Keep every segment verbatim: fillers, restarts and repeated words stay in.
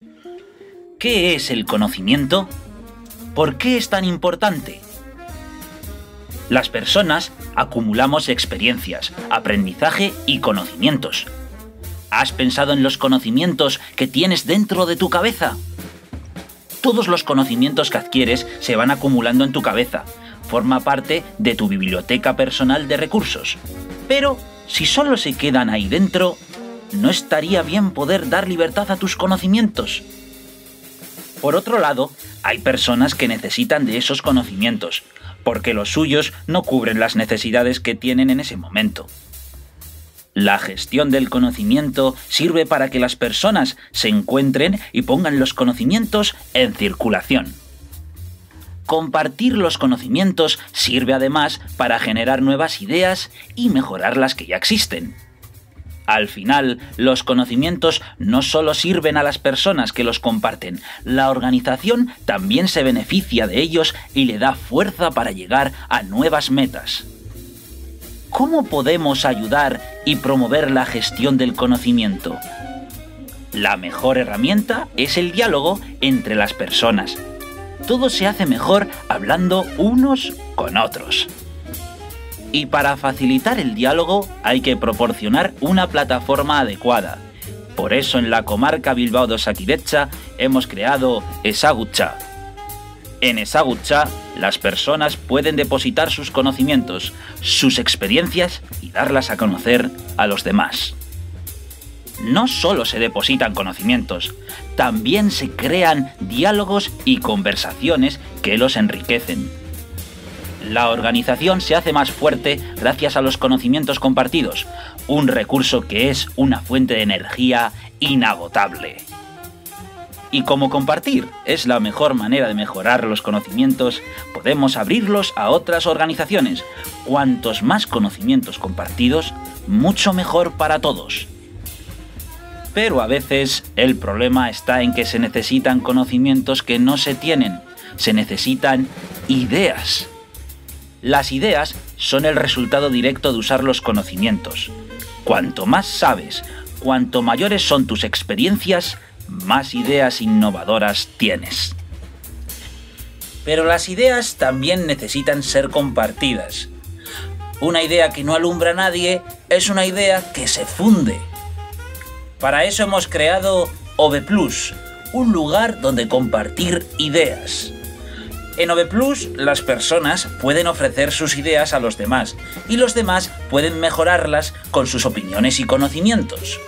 ¿Qué es el conocimiento? ¿Por qué es tan importante? Las personas acumulamos experiencias, aprendizaje y conocimientos. ¿Has pensado en los conocimientos que tienes dentro de tu cabeza? Todos los conocimientos que adquieres se van acumulando en tu cabeza. Forma parte de tu biblioteca personal de recursos. Pero si solo se quedan ahí dentro, ¿no estaría bien poder dar libertad a tus conocimientos? Por otro lado, hay personas que necesitan de esos conocimientos, porque los suyos no cubren las necesidades que tienen en ese momento. La gestión del conocimiento sirve para que las personas se encuentren y pongan los conocimientos en circulación. Compartir los conocimientos sirve además para generar nuevas ideas y mejorar las que ya existen. Al final, los conocimientos no solo sirven a las personas que los comparten, la organización también se beneficia de ellos y le da fuerza para llegar a nuevas metas. ¿Cómo podemos ayudar y promover la gestión del conocimiento? La mejor herramienta es el diálogo entre las personas. Todo se hace mejor hablando unos con otros. Y para facilitar el diálogo hay que proporcionar una plataforma adecuada. Por eso en la comarca Bilbao de Osakidecha hemos creado Ezagutza. En Ezagutza, las personas pueden depositar sus conocimientos, sus experiencias y darlas a conocer a los demás. No solo se depositan conocimientos, también se crean diálogos y conversaciones que los enriquecen. La organización se hace más fuerte gracias a los conocimientos compartidos, un recurso que es una fuente de energía inagotable. Y como compartir es la mejor manera de mejorar los conocimientos, podemos abrirlos a otras organizaciones. Cuantos más conocimientos compartidos, mucho mejor para todos. Pero a veces el problema está en que se necesitan conocimientos que no se tienen. Se necesitan ideas. Las ideas son el resultado directo de usar los conocimientos. Cuanto más sabes, cuanto mayores son tus experiencias, más ideas innovadoras tienes. Pero las ideas también necesitan ser compartidas. Una idea que no alumbra a nadie es una idea que se funde. Para eso hemos creado OVEplus, un lugar donde compartir ideas. En OVEplus, las personas pueden ofrecer sus ideas a los demás y los demás pueden mejorarlas con sus opiniones y conocimientos.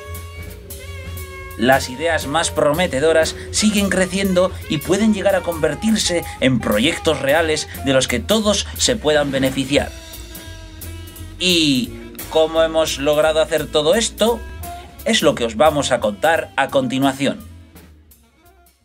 Las ideas más prometedoras siguen creciendo y pueden llegar a convertirse en proyectos reales de los que todos se puedan beneficiar. ¿Y cómo hemos logrado hacer todo esto? Es lo que os vamos a contar a continuación.